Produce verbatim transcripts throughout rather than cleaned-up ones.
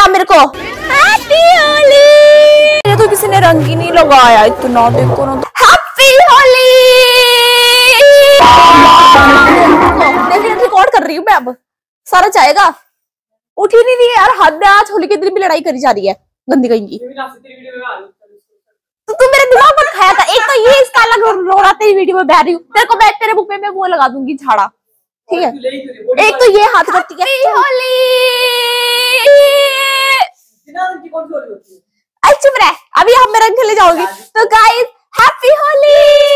मेरे को। हैप्पी होली। ये तो किसी ने रंग ही नहीं लगाया, इतना देखो ना। हैप्पी होली। रिकॉर्ड कर रही हूँ मैं, अब सारा जाएगा। उठ ही नहीं रही है यार, हद है। आज होली के दिन भी लड़ाई करी जा रही है, गंदी कहीं। तो तू मेरे दिमाग पर खाया था। एक तो ये इसका अलग रो रहा तेरी वीडियो में बह रही हूँ, तेरे को मैं तेरे मुंह पे मैं वो लगा दूंगी झाड़ा, ठीक है। एक तो ये हाथ करती है होली। आई चुप रह, अभी हम मैं रंग खेलने जाऊंगी। तो गाइस हैप्पी होली।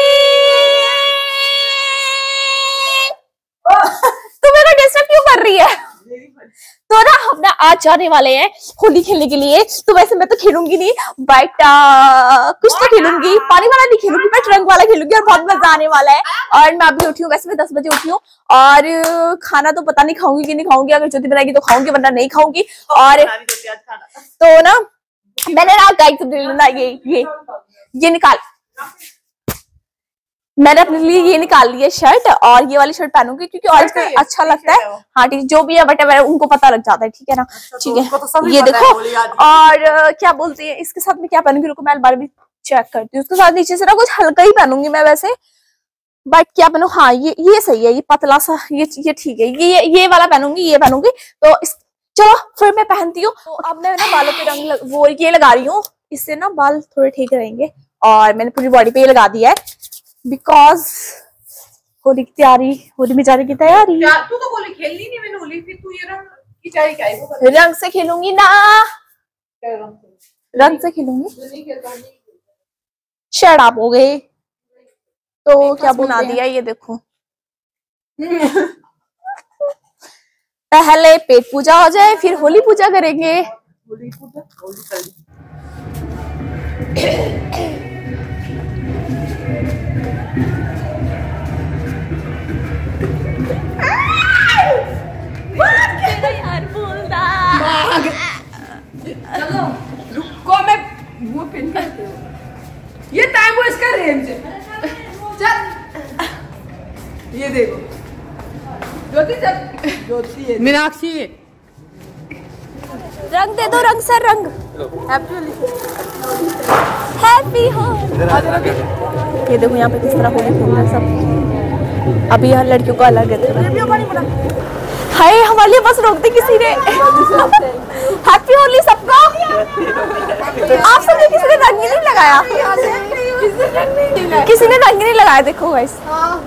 तू मेरे को डिस्टर्ब क्यों कर रही है? तो ना हम ना आज जाने वाले हैं होली खेलने के लिए। तो वैसे मैं तो खेलूंगी नहीं, बट कुछ तो खेलूंगी। पानी वाला नहीं खेलूंगी, बट रंग वाला खेलूंगी और बहुत मजा आने वाला है। और मैं अभी उठी हूँ, वैसे मैं दस बजे उठी हूँ। और खाना तो पता नहीं खाऊंगी कि नहीं खाऊंगी, अगर ज्योति बनाएगी तो खाऊंगी, वरना नहीं खाऊंगी। और तो ना मैंने ना गाइस ये ये ये निकाल मैंने अपने लिए ये निकाल लिया शर्ट, और ये वाली शर्ट पहनूंगी क्योंकि ऑरेंज कलर अच्छा लगता है। हाँ ठीक, जो भी है बट उनको पता लग जाता है, ठीक है ना। ठीक है, तो ये देखो। और क्या बोलते हैं इसके साथ में क्या पहनूंगी, रुको मैं अलमारी भी चेक करती हूँ। उसके साथ नीचे से ना कुछ हल्का ही पहनूंगी मैं वैसे, बट क्या पहनूं। हाँ ये ये सही है, ये पतला सा, ये ये ठीक है। ये ये वाला पहनूंगी, ये पहनूंगी। तो इस चलो फिर मैं पहनती हूँ। तो अब मैं ना बालों पे रंग लग, वो ये लगा रही हूँ, इससे ना बाल थोड़े ठीक रहेंगे। और मैंने पूरी बॉडी पे ये लगा दिया है, बिकॉज होली की तैयारी, होली में जाने की तैयारी। तू तो होली खेलनी नहीं, मैंने होली फिर तू ये रंग की तैयारी क्या है? रंग से खेलूंगी ना, रंग से खेलूंगी। शट अप हो गए। तो क्या बना दिया ये देखो। पहले पेट पूजा हो जाए, फिर होली पूजा करेंगे। होली पूजा होली यार बोलता। चलो रुको, मैं वो पिन करती हूँ। ये टाइम वो इसका रेंज है। चल ये देखो ज्योति, जब ज्योति मीनाक्षी रंग दे दो, रंग सर रंग। हैप्पी हो। ये देखो यहाँ पे किस तरह होली खेल रहे हैं सब। अभी यहाँ लड़कियों को अलग है। हाय हमारे लिए बस रोक दी किसी ने। हैप्पी होली सबको। आप सबने किसी ने रंग ही नहीं लगाया, किसी ने रंग ही नहीं लगाया। देखो गाइस,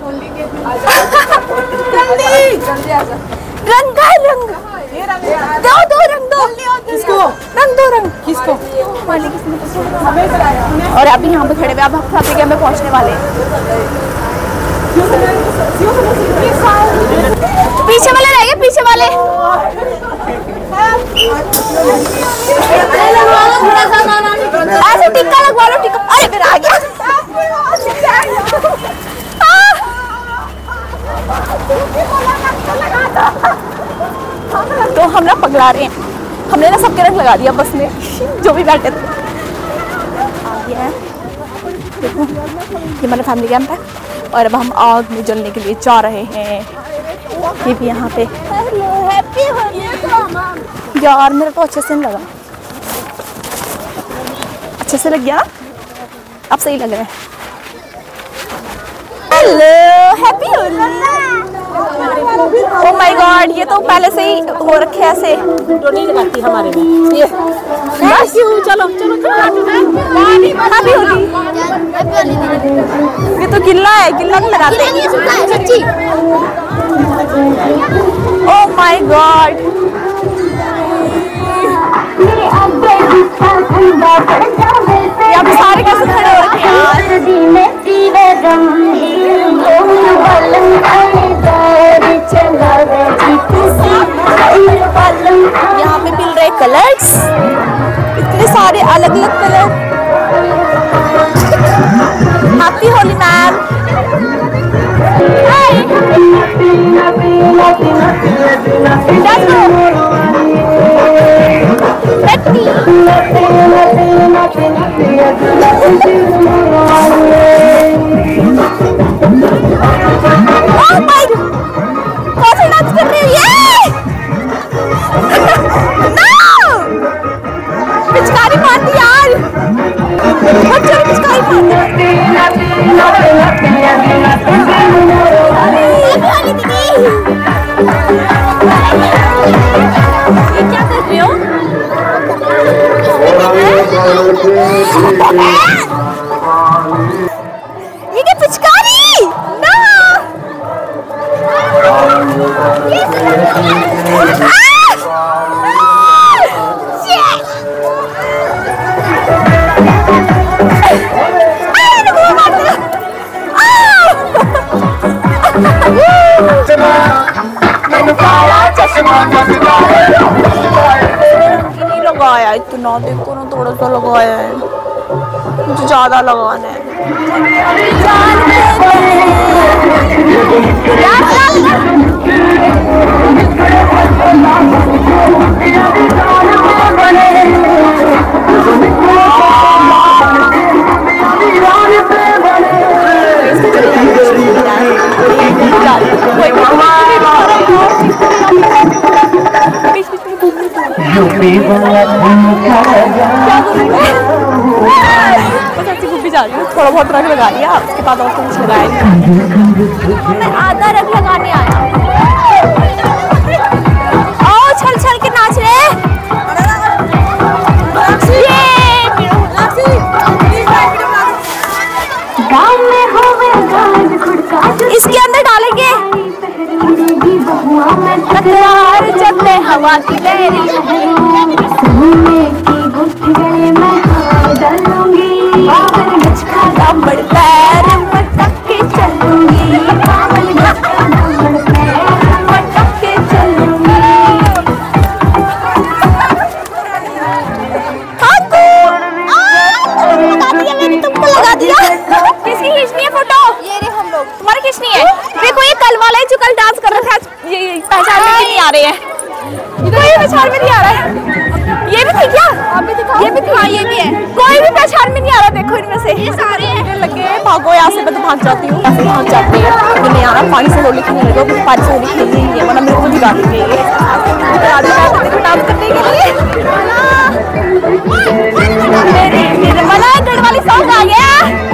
रंग का रंग दो, दो रंग दो। किसको रंग दो, रंग किसको? और अभी यहाँ पे खड़े हुए, अब हम में पहुँचने वाले हैं। पीछे वाले रह गए, पीछे वाले। ऐसे टिक्का लगवा लो, टिक्का। अरे फिर आ गया। तो हम ना पगला रहे हैं, हमने ना सबके रंग लगा दिया बस में, जो भी बैठे थे। आ गया है देखो, ये हमारा फैमिली कैंप है। और अब हम आग में जलने के लिए जा रहे हैं। ये भी यहाँ पे यार मेरा तो अच्छे से नहीं लगा, अच्छे से लग गया, अब सही लग रहा है। Hello happy Holi. Oh my god, ये तो पहले से ही हो रखे है ऐसे। तो नहीं लगाती हमारे में ये। बस यू चलो चलो हैप्पी होली। ये तो गिल्ला है, गिल्ला नहीं लगाते सच्ची। ओह माय गॉड, यहाँ पे सारे कैसे खड़े हो रखे हैं यहाँ पे मिल रहे कलर्स, इतने सारे अलग अलग कलर। Happy Holi ma'am. ये क्या पिचकारी ना। नहीं लगाया इतना, देखो ना थोड़ा सा लगाया है, मुझे ज्यादा लगाना है। बस ऐसी गुब्बी जा रही हूँ, थोड़ा बहुत रंग लगा लिया, उसके बाद और कुछ लगाया नहीं। मैं आधा रंग लगाने आया। आओ छल छल के नाच रहे। इसके अंदर डालेंगे जब हवा की पहचान में नहीं आ रहे हैं, कोई पहचान में नहीं आ रहा है। ये भी थी क्या? आप भी दिखाओ। ये भी थी, हाँ ये भी है। कोई भी पहचान में नहीं आ रहा, देखो इनमें से ये सारे हैं। लगे भागो यहाँ से, मैं तो भाग जाती हूँ, ऐसे भाग जाती है। मुझे नहीं आ रहा, पानी से होली खेलने लगे, मुझे पानी से होली खेलनी ही है, वरना मेरे को बिगाड़ देंगे ये। डांस करने के लिए निर्मला गढ़ वाली सॉन्ग आ गया।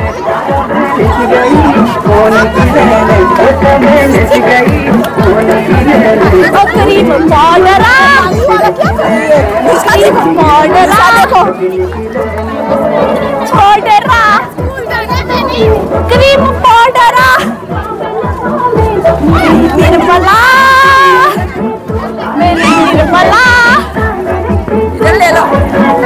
करीब पाउडरा करीब पाउडरा पाउडरा करीब पाउडरा निर्मला मेरी निर्मला इधर ले लो।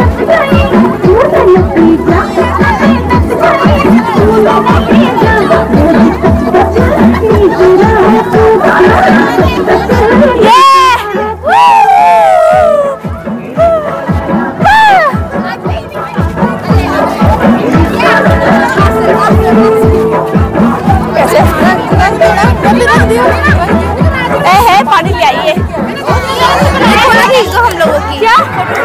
है पानी ले आइए हम लोगों की क्या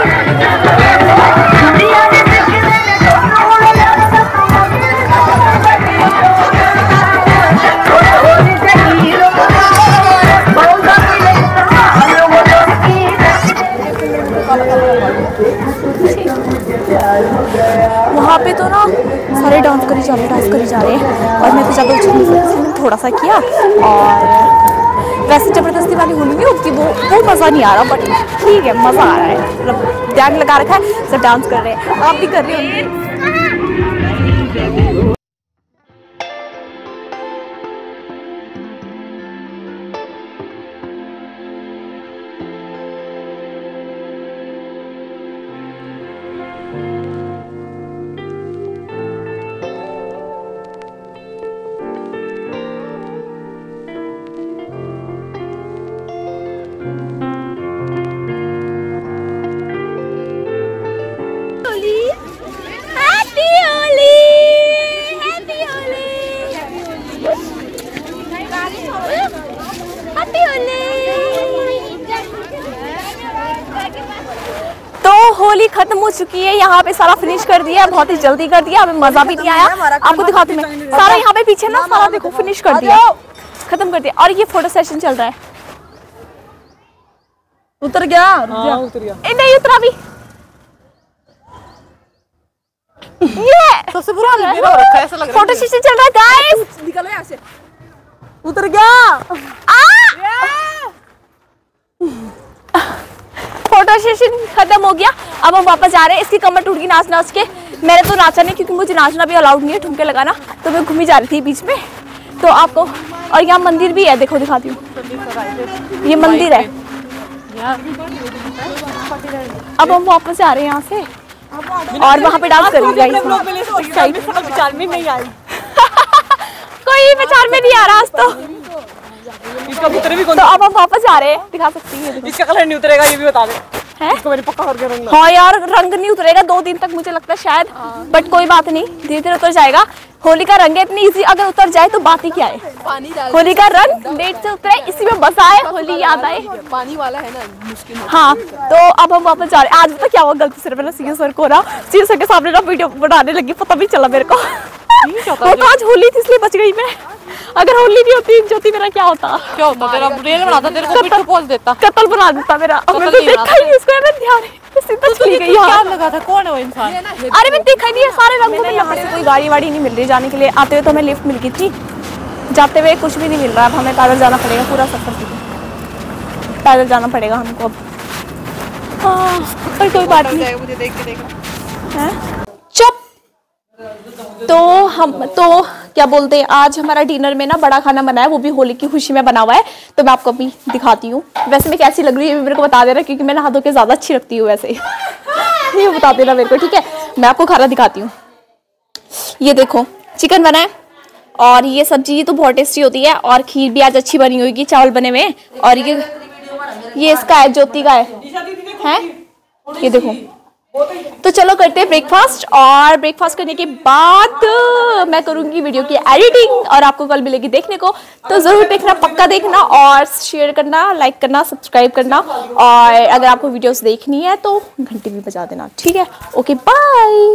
वहाँ पे तो ना सारे डांस करी जा रहे हैं डांस करी जा रहे हैं और मैं तो ज़्यादा उछल नहीं सकती, मैंने थोड़ा सा किया। और वैसे ज़बरदस्ती वाली होली नहीं होती, वो वो मज़ा नहीं आ रहा, बट ठीक है मज़ा आ रहा है, मतलब ध्यान लगा रखा है, सब डांस कर रहे हैं। आप भी कर रहे होंगे। तो होली खत्म हो चुकी है, यहाँ पे सारा फिनिश कर दिया, बहुत ही जल्दी कर दिया, हमें मजा भी नहीं आया। आपको दिखाती मैं, सारा यहाँ पे पीछे ना सारा देखो फिनिश कर दिया, खत्म कर दिया। और ये फोटो सेशन चल रहा है। उतर गया, हाँ, उतर गया। ए, नहीं उतरा भी। ये सबसे बुरा ऐसा लग रहा है। फोटो सेशन चल रहा है गाइस, निकलो यहाँ से। उतर गया। फोटो सेशन खत्म हो गया, अब हम वापस जा रहे हैं। इसकी कमर टूट गई नाच नाच के, मैंने तो नाचा नहीं क्योंकि मुझे नाचना भी अलाउड नहीं है, ठुमके लगाना, तो मैं घूमी जा रही थी बीच में। तो आपको, और यहाँ मंदिर भी है, देखो दिखाती हूँ, ये मंदिर है। अब हम वापस आ रहे हैं यहाँ से और वहाँ पे डांस करेंगे। कोई विचार में नहीं आ रहा आज तो। इसका उतरे भी कौन? तो अब हम वापस आ रहे हैं, दिखा सकती हैं। इसका कलर नहीं उतरेगा, ये भी बता दे। है? इसको मैंने पक्का करके रंग। हाँ यार, रंग नहीं उतरेगा दो दिन तक मुझे लगता है शायद, बट कोई बात नहीं, धीरे धीरे उतर जाएगा। होली का रंग है, इतनी इजी, अगर उतर जाए तो बात ही क्या है। पानी होली का रंग लेट से उतरे, इसी में बसा है, होली याद आए। पानी वाला है ना, मुश्किल। हाँ, तो अब हम वापस जा रहे हैं। आज तो क्या हुआ, गलती से मैंने सीएस सर को ना, सीएस सर के सामने ना वीडियो बनाने लगी, पता भी चला मेरे को। वो तो आज होली थी इसलिए बच गई मैं, अगर होली नहीं होती ज्योति मेरा क्या होता? क्या होता तेरा? रेल बनाता, तेरे को पीठ पे पोल देता, कत्ल बना देता मेरा। अब मैं तो देखा ही नहीं उसको, मैं ध्यान सीधा चली गई। क्या लगा था? कौन है वो इंसान? अरे मैं देखा ही नहीं है, सारे रंगों में यहाँ से कोई गाड़ी वाड़ी नहीं मिल रही जाने के लिए। आते हुए तो हमें लिफ्ट मिल गई थी, जाते हुए कुछ भी नहीं मिल रहा। अब हमें पैदल जाना पड़ेगा, पूरा सफर पैदल जाना पड़ेगा हमको अब। हाँ, पर कोई बात नहीं, मुझे देख के देखना है। चुप। तो हम तो क्या बोलते हैं, आज हमारा डिनर में ना बड़ा खाना बना है, वो भी होली की खुशी में बना हुआ है, तो मैं आपको अभी दिखाती हूँ। वैसे मैं कैसी लग रही है मेरे को बता देना, क्योंकि मैं नहा धो के ज्यादा अच्छी लगती हूँ वैसे। ये बता देना मेरे को, ठीक है? मैं आपको खाना दिखाती हूँ। ये देखो चिकन बना है, और ये सब्जी ये तो बहुत टेस्टी होती है, और खीर भी आज अच्छी बनी होगी, चावल बने हुए। और ये ये इसका है, ज्योति का है, है? ये देखो। तो चलो करते हैं ब्रेकफास्ट, और ब्रेकफास्ट करने के बाद मैं करूंगी वीडियो की एडिटिंग, और आपको कल मिलेगी देखने को। तो जरूर देखना, पक्का देखना, और शेयर करना, लाइक करना, सब्सक्राइब करना, और अगर आपको वीडियोस देखनी है तो घंटी भी बजा देना, ठीक है? Okay bye.